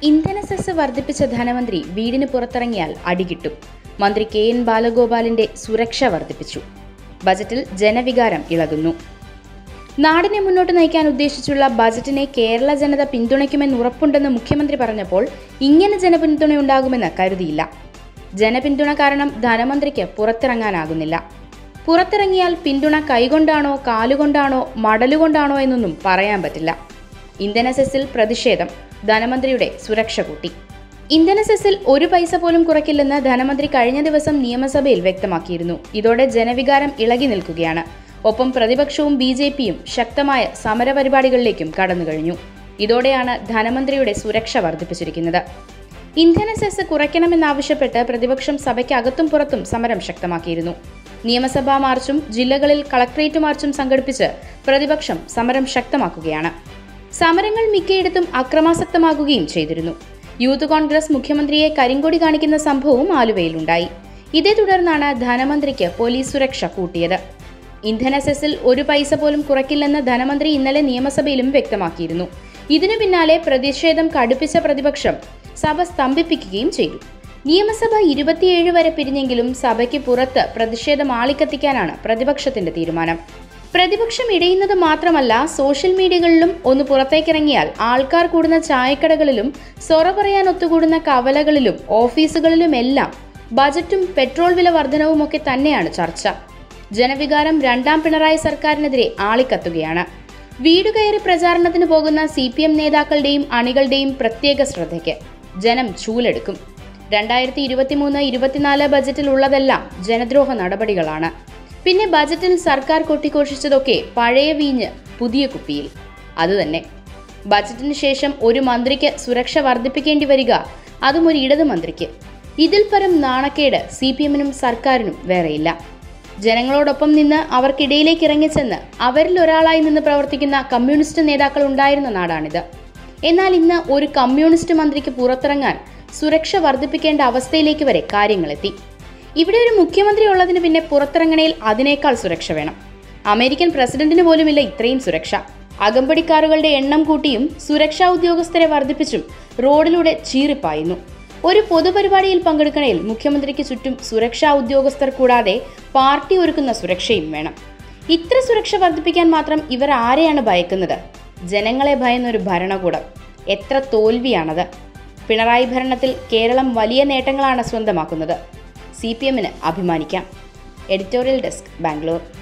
ഇന്ധന സെസ് വർദ്ധിപ്പിച്ച ധനമന്ത്രി വീടിന് പുറത്തിറങ്ങിയാൽ അടികിട്ടും. മന്ത്രി കെ.എൻ. ബാലഗോപാലിന്റെ സുരക്ഷ വർദ്ധിപ്പിച്ചു. ബജറ്റിൽ ജനവികാരം ഇളകുന്നു. നാടിനെ മുന്നോട്ട് നയിക്കാൻ ഉദ്ദേശിച്ചുള്ള ബജറ്റിനെ കേരള ജനത പിന്തുണയ്ക്കുമെന്ന് ഉറപ്പുണ്ടെന്ന് മുഖ്യമന്ത്രി പറഞ്ഞപ്പോൾ ഇങ്ങനെ ജനപിന്തുണയുണ്ടാകുമെന്ന് കരുതിയില്ല. ജനപിന്തുണ കാരണം ധനമന്ത്രിക്ക് പുറത്തിറങ്ങാനാകുന്നില്ല. പുറത്തിറങ്ങിയാൽ പിന്തുണ കൈകൊണ്ടാണോ കാലുകൊണ്ടാണോ മടലുകൊണ്ടാണോ എന്നൊന്നും പറയാൻ പറ്റില്ല. ഇന്ധന സെസ്സിൽ പ്രതിഷേധം, ധനമന്ത്രിയുടെ സുരക്ഷ കൂട്ടി. ഇന്ധന സെസ്സിൽ ഒരു പൈസ പോലും കുറയ്ക്കില്ലെന്ന് ധനമന്ത്രി കഴിഞ്ഞ ദിവസം നിയമസഭയിൽ വ്യക്തമാക്കിയിരുന്നു. ഇതോടെ ജനവികാരം ഇളകി നിൽക്കുകയാണ്. ഒപ്പം പ്രതിപക്ഷവും ബി.ജെ.പിയും ശക്തമായ സമരപരിപാടികളിലേക്കും കടന്നുകഴിഞ്ഞു. ഇതോടെയാണ് ധനമന്ത്രിയുടെ സുരക്ഷ വർദ്ധിപ്പിച്ചിരിക്കുന്നത്. ഇന്ധന സെസ് കുറയ്ക്കണമെന്നാവശ്യപ്പെട്ട് പ്രതിപക്ഷം സഭയ്ക്കകത്തും പുറത്തും സമരം ശക്തമാക്കിയിരുന്നു. നിയമസഭാ മാർച്ചും ജില്ലകളിൽ കളക്ട്രേറ്റ് മാർച്ചും സംഘടിപ്പിച്ച് പ്രതിപക്ഷം സമരം ശക്തമാക്കുകയാണ്. സമരങ്ങൾ മിക്കയിടത്തും അക്രമാസക്തമാകുകയും ചെയ്തിരുന്നു. യൂത്ത് കോൺഗ്രസ് മുഖ്യമന്ത്രിയെ കരിങ്കൊടി കാണിക്കുന്ന സംഭവവും ആലുവയിലുണ്ടായി. ഇതേ തുടർന്നാണ് ധനമന്ത്രിക്ക് പോലീസ് സുരക്ഷ കൂട്ടിയത്. ഇന്ധന സെസ്സിൽ ഒരു പൈസ പോലും കുറയ്ക്കില്ലെന്ന് ധനമന്ത്രി ഇന്നലെ നിയമസഭയിലും വ്യക്തമാക്കിയിരുന്നു. ഇതിനു പിന്നാലെ പ്രതിഷേധം കടുപ്പിച്ച പ്രതിപക്ഷം സഭ സ്തംഭിപ്പിക്കുകയും ചെയ്തു. നിയമസഭ 27 വരെ പിരിഞ്ഞെങ്കിലും സഭയ്ക്ക് പുറത്ത് പ്രതിഷേധം ആളിക്കത്തിക്കാനാണ് പ്രതിപക്ഷത്തിന്റെ തീരുമാനം. പ്രതിപക്ഷം ഇടയുന്നത് മാത്രമല്ല, സോഷ്യൽ മീഡിയകളിലും ഒന്ന് പുറത്തേക്കിറങ്ങിയാൽ ആൾക്കാർ കൂടുന്ന ചായക്കടകളിലും സൊറ പറയാൻ ഒത്തുകൂടുന്ന കവലകളിലും ഓഫീസുകളിലുമെല്ലാം ബജറ്റും പെട്രോൾ വില വർധനവുമൊക്കെ തന്നെയാണ് ചർച്ച. ജനവികാരം രണ്ടാം പിണറായി സർക്കാരിനെതിരെ ആളിക്കത്തുകയാണ്. വീടുകയറി പ്രചാരണത്തിന് പോകുന്ന CPM നേതാക്കളുടെയും അണികളുടെയും പ്രത്യേക ശ്രദ്ധയ്ക്ക് ജനം ചൂലെടുക്കും. 2023-24 ബജറ്റിൽ ഉള്ളതെല്ലാം ജനദ്രോഹ നടപടികളാണ്. പിന്നെ ബജറ്റിൽ സർക്കാർ കൊട്ടിഘോഷിച്ചതൊക്കെ പഴയ വീഞ്ഞ് പുതിയ കുപ്പിയിൽ. അതുതന്നെ. ബജറ്റിന് ശേഷം ഒരു മന്ത്രിക്ക് സുരക്ഷ വർദ്ധിപ്പിക്കേണ്ടി വരിക, അതും ഒരു ഇടതു മന്ത്രിക്ക്. ഇതിൽ പരം നാണക്കേട് CPM-നും സർക്കാരിനും വേറെയില്ല. ജനങ്ങളോടൊപ്പം നിന്ന് അവർക്കിടയിലേക്ക് ഇറങ്ങിച്ചെന്ന് അവരിൽ ഒരാളായി നിന്ന് പ്രവർത്തിക്കുന്ന കമ്മ്യൂണിസ്റ്റ് നേതാക്കൾ ഉണ്ടായിരുന്ന നാടാണിത്. എന്നാൽ ഇന്ന് ഒരു കമ്മ്യൂണിസ്റ്റ് മന്ത്രിക്ക് പുറത്തിറങ്ങാൻ സുരക്ഷ വർദ്ധിപ്പിക്കേണ്ട അവസ്ഥയിലേക്ക് വരെ കാര്യങ്ങളെത്തി. ഇവിടെ ഒരു മുഖ്യമന്ത്രി ഉള്ളതിന് പിന്നെ പുറത്തിറങ്ങണേൽ അതിനേക്കാൾ സുരക്ഷ വേണം. അമേരിക്കൻ പ്രസിഡന്റിന് പോലുമില്ല ഇത്രയും സുരക്ഷ. അകമ്പടിക്കാറുകളുടെ എണ്ണം കൂട്ടിയും സുരക്ഷാ ഉദ്യോഗസ്ഥരെ വർദ്ധിപ്പിച്ചും റോഡിലൂടെ ചീറിപ്പായുന്നു. ഒരു പൊതുപരിപാടിയിൽ പങ്കെടുക്കണേൽ മുഖ്യമന്ത്രിക്ക് ചുറ്റും സുരക്ഷാ ഉദ്യോഗസ്ഥർ കൂടാതെ പാർട്ടി ഒരുക്കുന്ന സുരക്ഷയും വേണം. ഇത്ര സുരക്ഷ വർദ്ധിപ്പിക്കാൻ മാത്രം ഇവർ ആരെയാണ് ഭയക്കുന്നത്? ജനങ്ങളെ ഭയന്നൊരു ഭരണകൂടം. എത്ര തോൽവിയാണത്! പിണറായി ഭരണത്തിൽ കേരളം വലിയ നേട്ടങ്ങളാണ് സ്വന്തമാക്കുന്നത്. CPM-ന് അഭിമാനിക്കാം. Editorial desk, Bangalore.